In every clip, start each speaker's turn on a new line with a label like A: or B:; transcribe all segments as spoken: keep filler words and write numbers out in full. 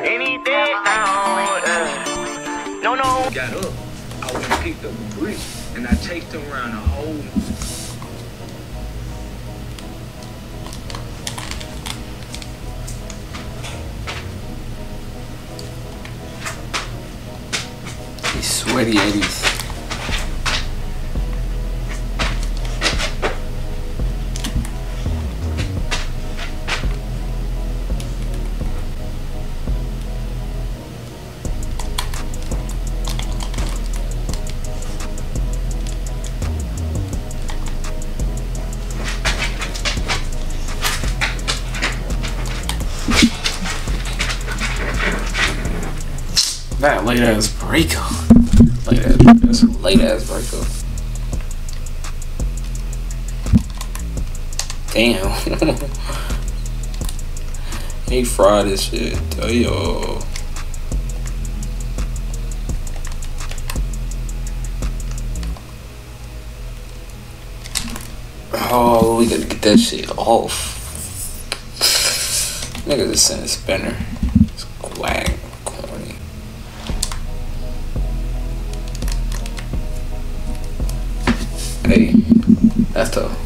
A: Any day now, uh, no, no.
B: Got up, I went and picked up a brick, and I chased him around the whole.
C: These sweaty eighties. That late ass breakup. Late ass, that's a late ass breakup. Damn. He fried this shit. Yo. Oh, we gotta get that shit off. Niggas just sent a spinner. It's whack. Hey, that's tough.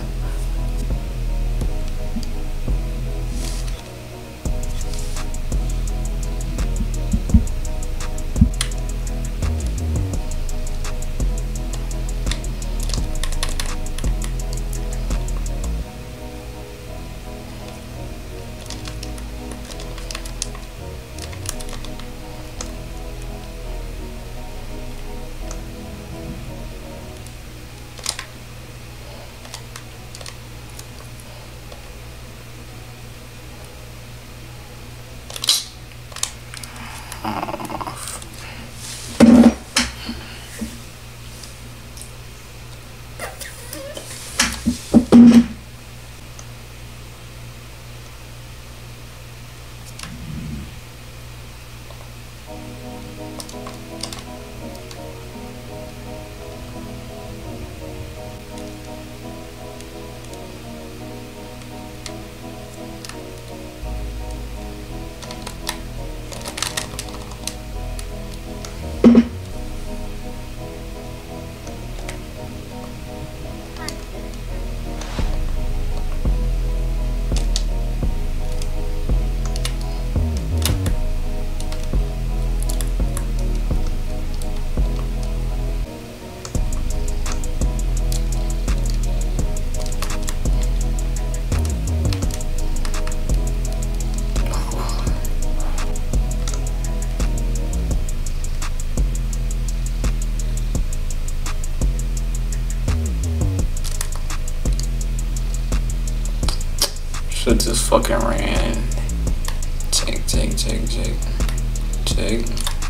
C: Shit just fucking ran. Take, take, take, take, take.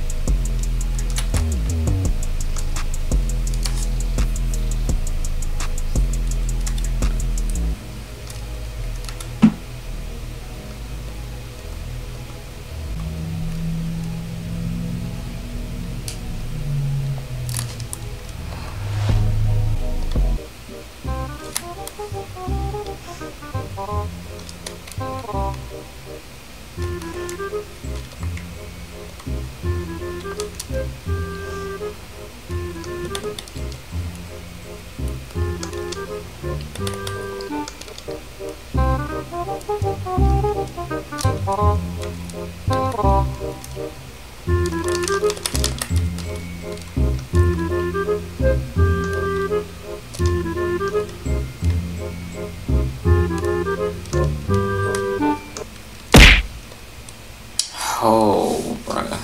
C: Oh, bruh.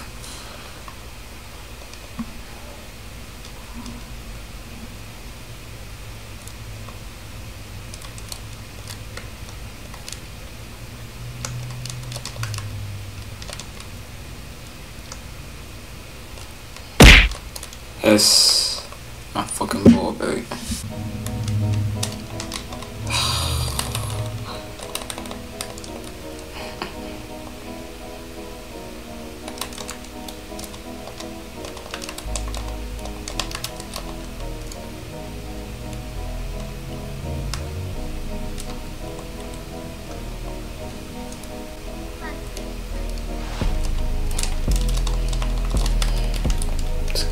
C: Yes, my fucking ball, baby.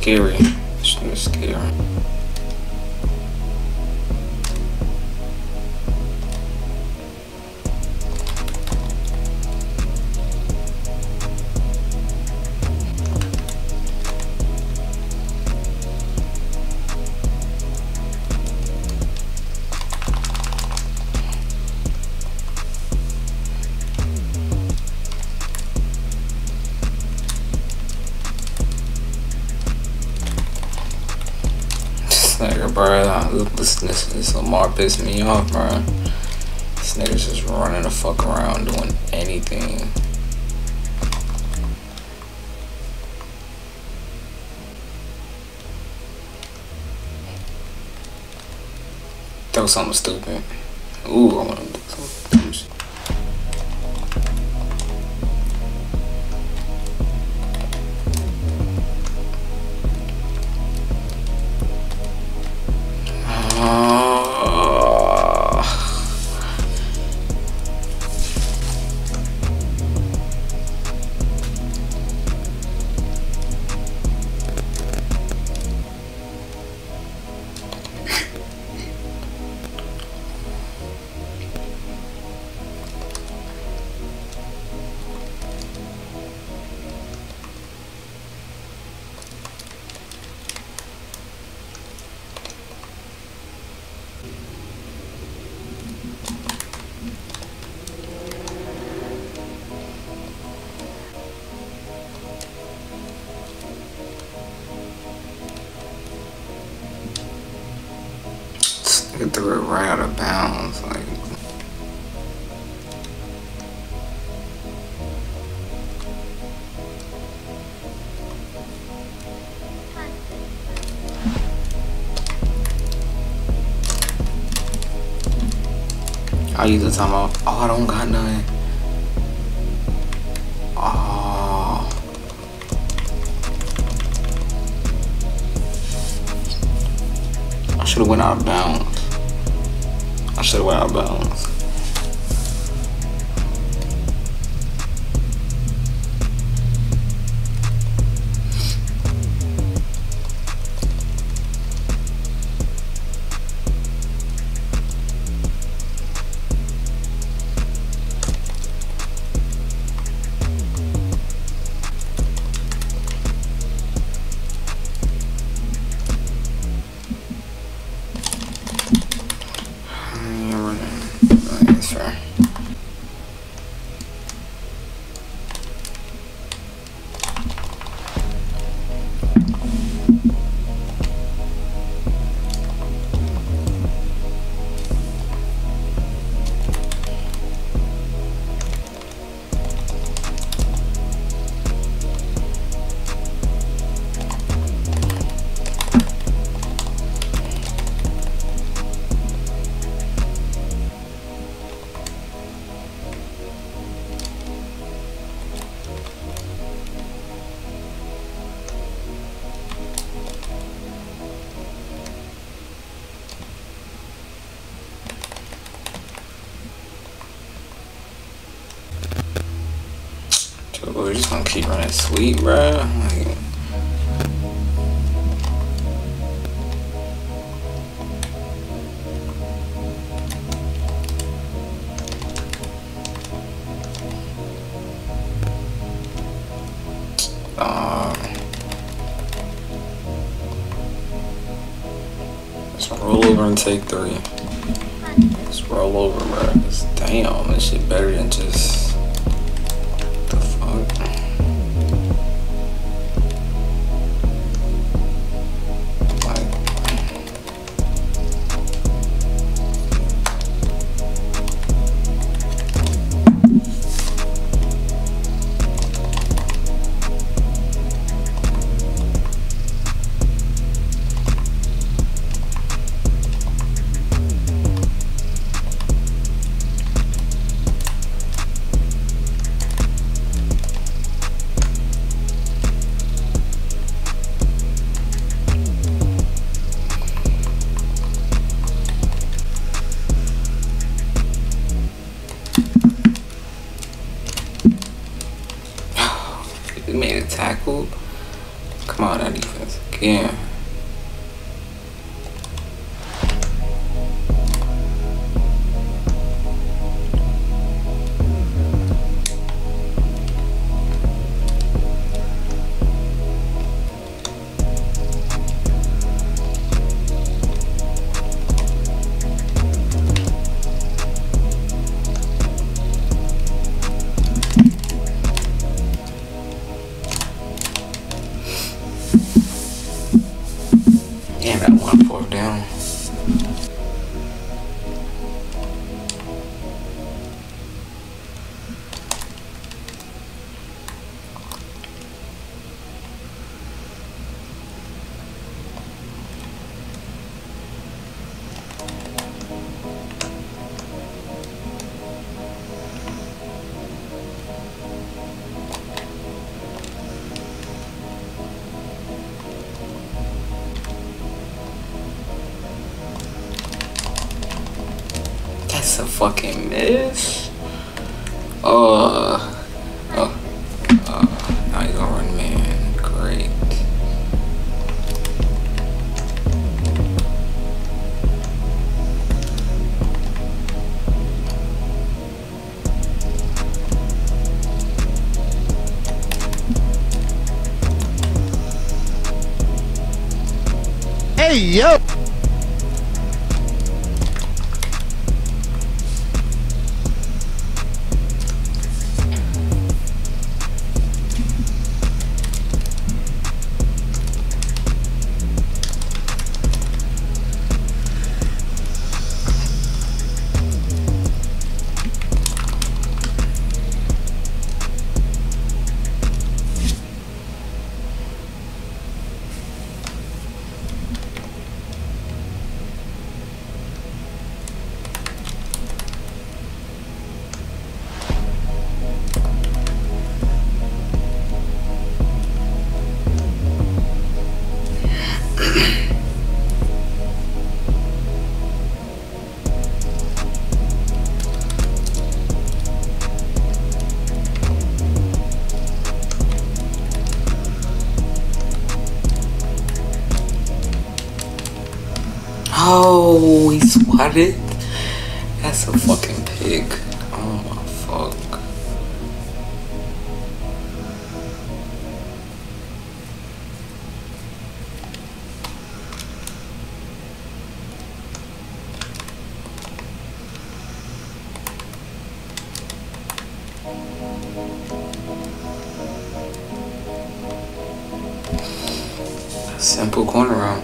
C: scary. This nigga's scary. Nigga, bro, this, this, this Lamar pissed me off, bro. This nigga's just running the fuck around doing anything. That was something stupid. Ooh, I want to do something dumb shit. It threw it right out of bounds, like. I use the time off. Oh, I don't got none. Oh. I should have went out of bounds. I should have went out of bounds. We're just gonna keep running sweet, bro. Like, um, let's roll over and take three. Let's roll over, bro. Damn, this shit better than just. We made a tackle. Come on, that defense. again. Damn, that one fourth down. That's a fucking miss. Uh, oh, uh, now you gonna run, man. Great.
D: Hey, yo!
C: Oh, he swatted. That's a fucking pig. Oh my fuck. Simple corner route.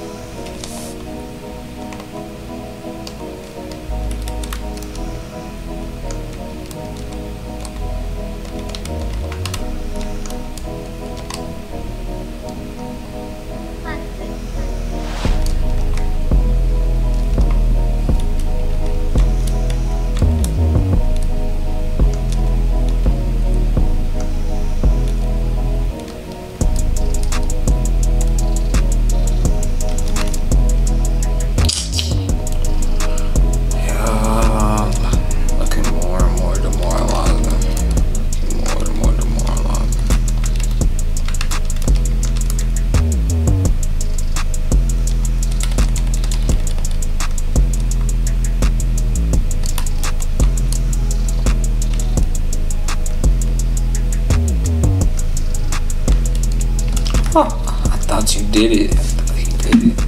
C: Oh, I thought you did it. I thought he did it.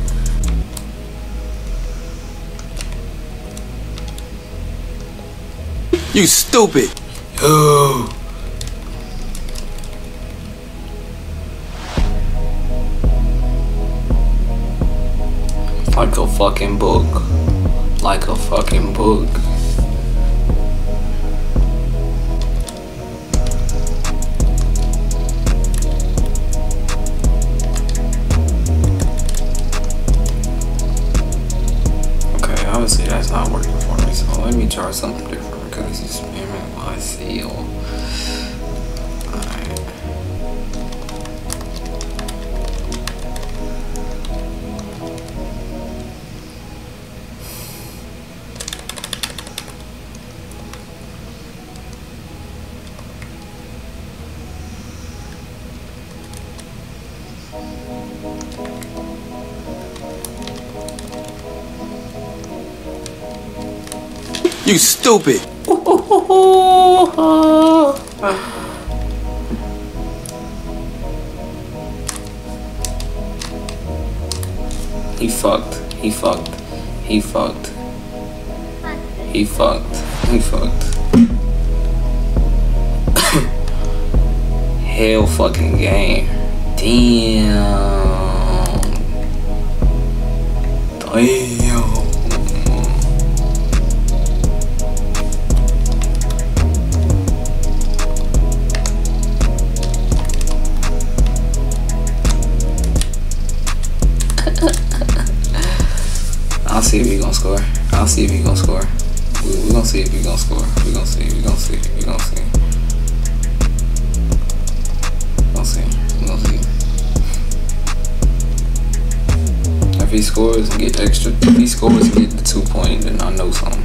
D: You stupid!
C: Yo. Like a fucking book. Like a fucking book. Obviously that's not working for me, so let me try something different because this is spamming my seal. Alright.
D: You stupid.
C: He fucked. He fucked. He fucked. He fucked. He fucked. Hell fucking game. Damn. Damn. I'll see if he gonna score. I'll see if he gonna score. We, we gonna see if he gonna score. We gonna see. We gonna see. We gonna see. We gonna see. We gonna see. If he scores and get extra, if he scores and get the two point, then I know something.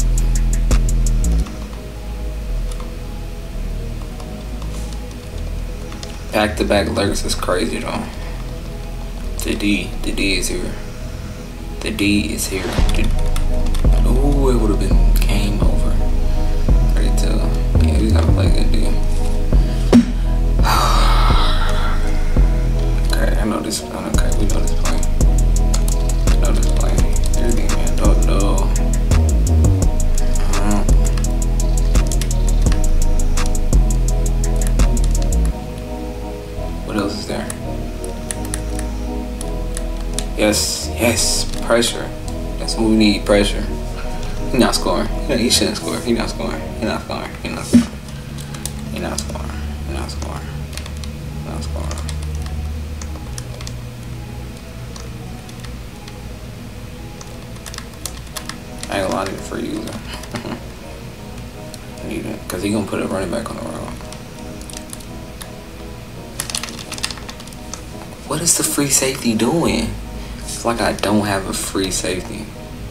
C: Back to back lurks is crazy though. The D, the D is here. The D is here. Oh, it would have been game over. thirty-two. Yeah, we gotta play good D. Okay, I know this. Okay, we know this play. I know this play. Everything, man. Don't know. Uh, what else is there? Yes, yes. Pressure. That's what we need. Pressure. He not scoring. He, he shouldn't score. He not scoring. He not scoring. He not scoring. He not scoring. He not scoring. He not scoring. I ain't gonna lie to you for you. I need it because he gonna put a running back on the road. What is the free safety doing? It's like I don't have a free safety.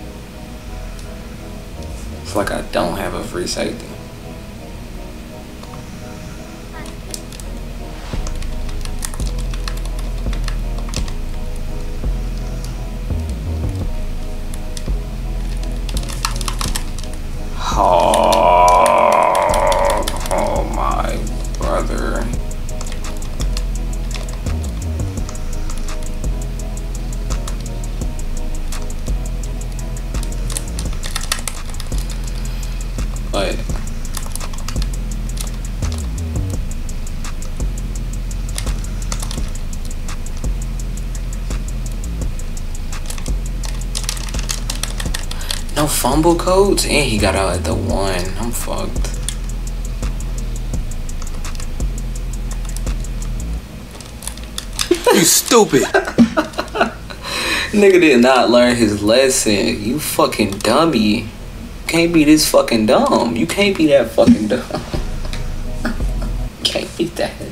C: It's like I don't have a free safety. Oh, oh my brother. But no fumble codes, and he got out at the one. I'm fucked.
D: You stupid.
C: Nigga did not learn his lesson. You fucking dummy. Can't be this fucking dumb. You can't be that fucking dumb. Can't be that